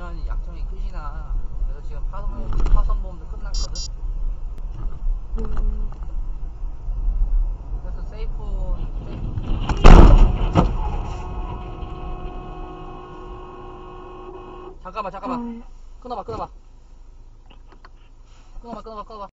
되면 약정이 끝이나. 그래서 지금 파손보험도 끝났거든. 그래서 잠깐만 끊어봐. 끊어봐.